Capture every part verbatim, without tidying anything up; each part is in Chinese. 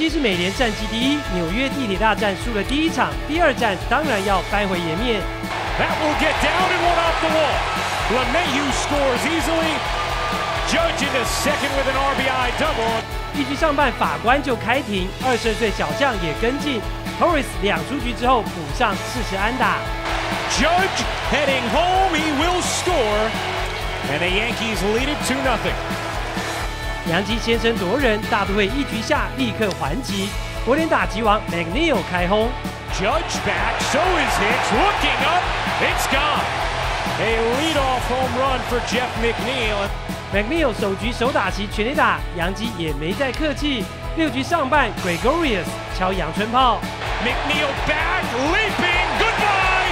基是美联战绩第一，纽约地铁大战输了第一场，第二战当然要扳回颜面。 That will get down and one off the wall. LeMahieu scores easily. Judge into second with an R B I double. 一局上半法官就开庭，二十二岁小将也跟进。Torres 两出局之后补上四十安打。 Judge heading home, he will score, and the Yankees lead it two nothing. 洋基先声夺人，大都会一局下立刻还击，国联打击王 McNeil 开轰。 Judge back, so is Hicks, looking up, it's gone. A leadoff home run for Jeff McNeil. McNeil 首局首打席全垒打，洋基也没再客气。六局上半 ，Gregorius 敲阳春炮。 McNeil back, leaping, goodbye.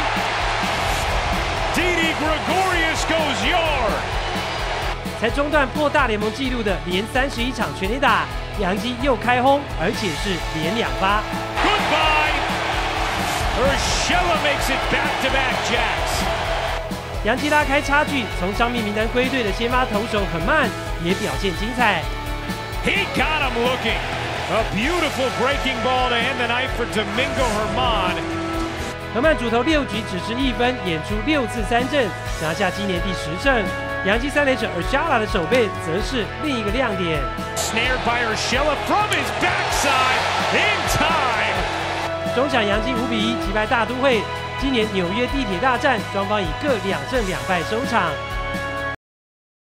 Didi Gregorius goes yard. 才中断破大联盟纪录的连三十一场全垒打，洋基又开轰，而且是连两发。 Goodbye. Urshela makes it back-to-back jacks. 洋基拉开差距，从伤病名单归队的先发投手很慢，也表现精彩。 He got him looking. A beautiful breaking ball to end the night for Domingo Germán. 河曼主投六局只失一分，演出六次三振，拿下今年第十胜。洋基三垒手 Urshela 的守备则是另一个亮点。 Snared by Urshela from his backside in time. 中场洋基五比一击败大都会。今年纽约地铁大战，双方以各两胜两败收场。